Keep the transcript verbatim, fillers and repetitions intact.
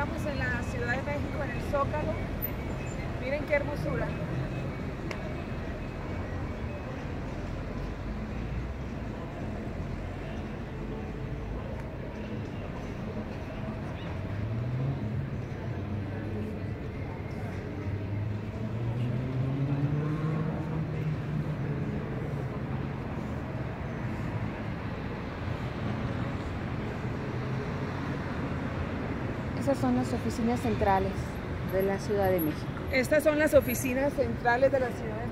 encontramos en la Ciudad de México, en el Zócalo. Miren qué hermosura. Esas son las oficinas centrales de la Ciudad de México. Estas son las oficinas centrales de la Ciudad de México.